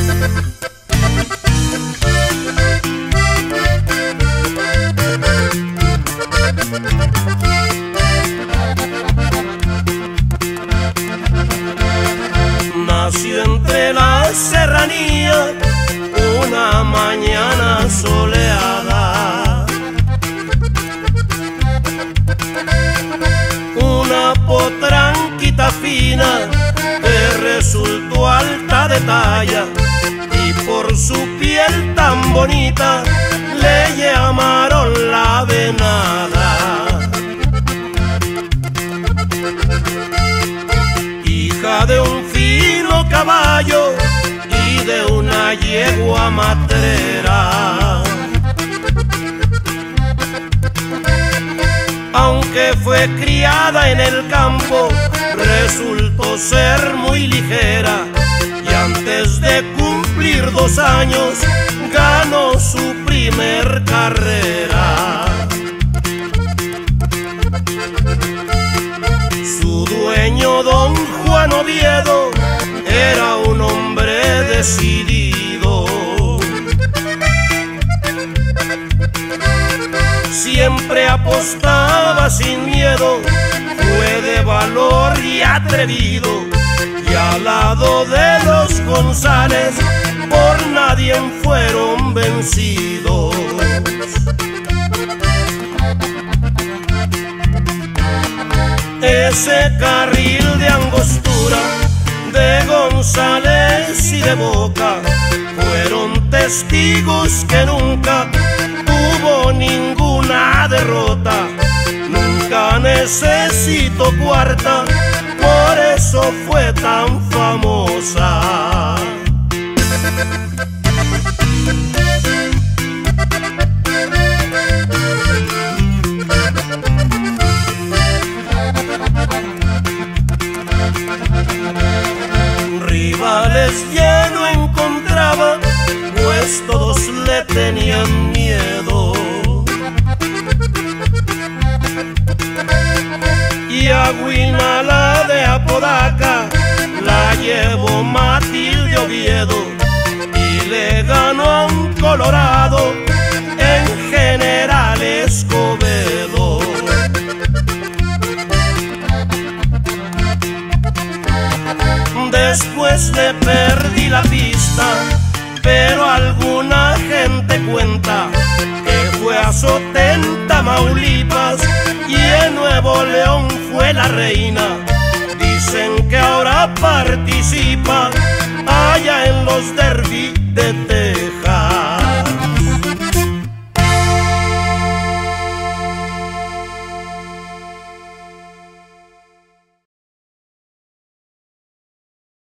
Nació entre las serranías una mañana soleada, una potranquita fina que resultó alta de talla, y por su piel tan bonita le llamaron la venada. Hija de un fino caballo y de una yegua matrera, aunque fue criada en el campo, resultó ser muy ligera, y antes de cumplir 2 años ganó su primer carrera. Su dueño, don Juan Oviedo, era un hombre decidido. Siempre apostaba sin miedo, fue de valor y atrevido, y al lado de los González por nadie fueron vencidos. Ese carril de angostura de González y de Boca fueron testigos que nunca hubo ninguna derrota. Nunca necesitó cuarta, por eso fue tan famosa. Rivales ya no encontraba, pues todos le tenían miedo. Y a Guinala de Apodaca la llevó Matilde Oviedo, y le ganó a un colorado en General Escobedo. Después le perdí la pista, pero alguna gente cuenta que fue a Sotén, Tamaulipas, y en Nuevo León fue la reina. Dicen que ahora participa allá en los derbis de